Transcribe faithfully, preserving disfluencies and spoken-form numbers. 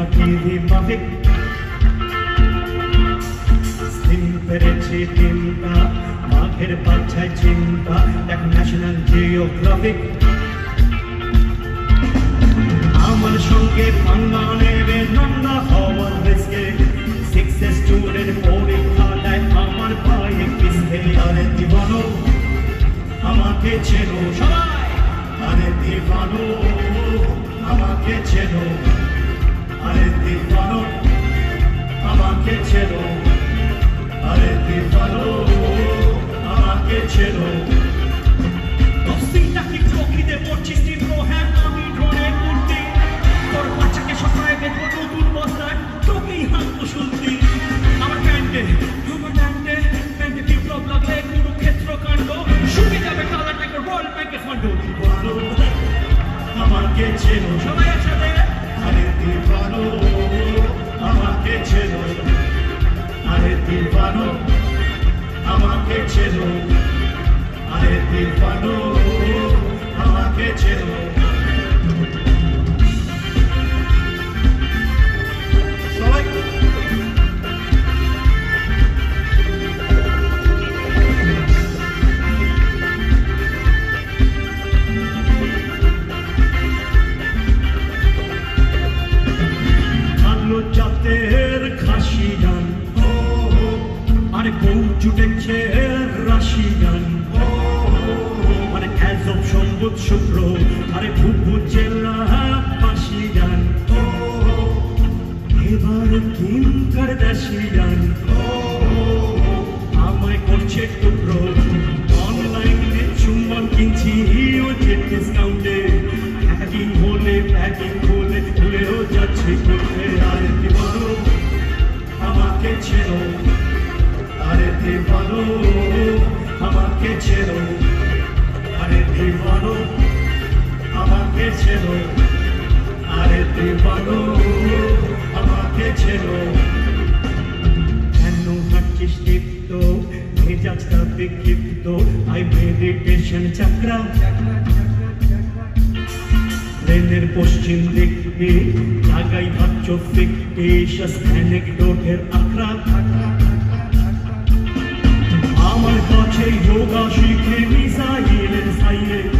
TV মাফিক slim পেরেছে তিনটা বাঘের বাচ্চায় চিন্তা দেখ ন্যাশনাল জিওগ্রাফিক আমার সঙ্গে পাঙ্গা নেবে নন্দা হওয়ার রিস্কে সিক্স স্টুডেন্ট পরীক্ষা দেয় আমার ভাইয়ে কিসকে আরে দিবানো আমাকে চেনো সবাই আরে দিবানো আমাকে চেনো আরে দিবানো আমাকে চেনো আরে দিবানো আমাকে চেনো দশটা কি চৌকিতে পড়ছিস তীব্র হ্যাঁ আমি ড্রোনে উঠতি তোর বাচ্চাকে সকালে দেখবো নতুন বস্তায় তোকেই হাঁকবো শুনতি আমার প্যান্টে আমার প্যান্টে প্যান্টে বিপ্লব লাগলে কুরুক্ষেত্র কাণ্ড শুকে যাবে কালার টাকা রোল ব্যাংকে ফান্ড দিবানো আমাকে চেনো সবাই একসাথে আরে দিবানো আমাকে চেনো আরে দিবানো আমাকে চেনো আরে দিবানো আমাকে চেনো সবাই কালো জাতের খাসি গান আরে বউ জুটেছে রাশিয়ান আরে এসব সম্বুত শুক্র আরে ভুভু জেলা পাশিয়ান এবার কিম কারদাশিয়ান আমায় করছে টুকরো অনলাইনে চুম্বন কিনছি ও যে ডিসকাউন্টে প্যাকিং হলে প্যাকিং হলে ভুলেও যাচ্ছে করতে আরে দিবানো আমাকে চেনো আরে দিবানো আমাকে চেনো আরে দিবানো আমাকে চেনো আরে দিবানো আমাকে চেনো কেন হাঁটছিস লিপ্ত মেজাজটা বিক্ষিপ্ত আই মেডিটেশন চক্রা ট্রেনের পশ্চিম দিকে জায়গায় ভাবছ ফিকটিশাস অ্যানেকডোটের আখড়া আমার কাছে যোগা শিখে মিসাইলের সাইলে